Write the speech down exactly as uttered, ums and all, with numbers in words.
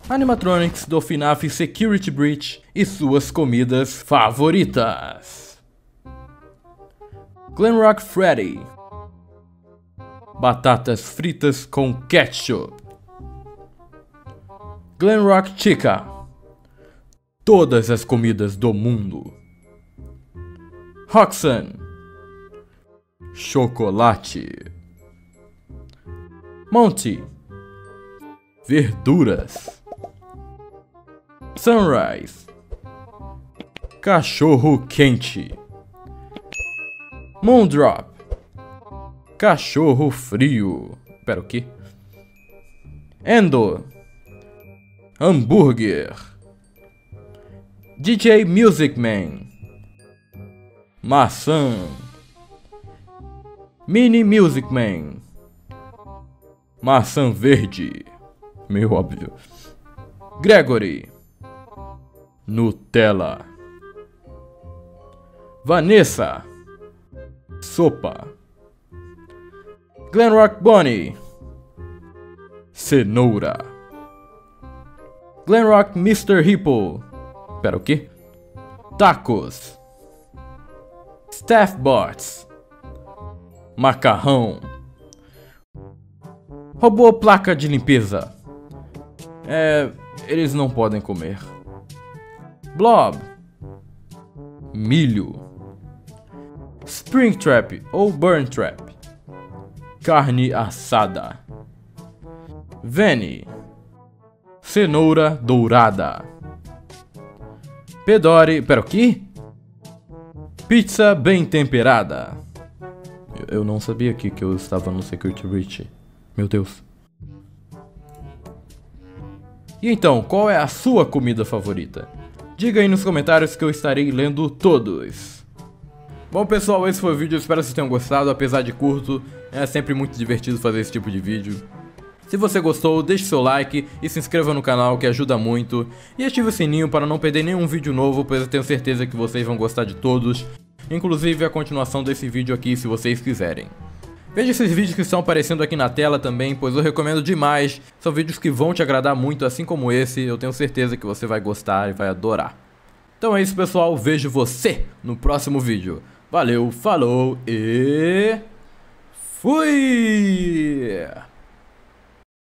animatronics do F NAF Security Breach e suas comidas favoritas. Glenrock Freddy, batatas fritas com ketchup. Glenrock Chica, todas as comidas do mundo. Roxanne, chocolate. Monty, verduras. Sunrise, cachorro quente. Moondrop, cachorro frio. Pera, o quê? Endo, hambúrguer. D J Music Man, maçã. Mini Music Man, maçã verde. Meio óbvio. Gregory, Nutella. Vanessa, sopa. Glenrock Bonnie, cenoura. Glenrock mister Hippo. Pera, o quê? Tacos. Staffbots, macarrão. Robô placa de limpeza. É, eles não podem comer. Blob, milho. Springtrap ou Burntrap, carne assada. Veni, cenoura dourada. Pedori, pera, o quê? Pizza bem temperada. Eu, eu não sabia que, que eu estava no Security Breach. Meu Deus. E então, qual é a sua comida favorita? Diga aí nos comentários que eu estarei lendo todos. Bom pessoal, esse foi o vídeo, eu espero que vocês tenham gostado, apesar de curto, é sempre muito divertido fazer esse tipo de vídeo. Se você gostou, deixe seu like e se inscreva no canal, que ajuda muito. E ative o sininho para não perder nenhum vídeo novo, pois eu tenho certeza que vocês vão gostar de todos. Inclusive a continuação desse vídeo aqui, se vocês quiserem. Veja esses vídeos que estão aparecendo aqui na tela também, pois eu recomendo demais. São vídeos que vão te agradar muito, assim como esse. Eu tenho certeza que você vai gostar e vai adorar. Então é isso pessoal, vejo você no próximo vídeo. Valeu, falou e... fui!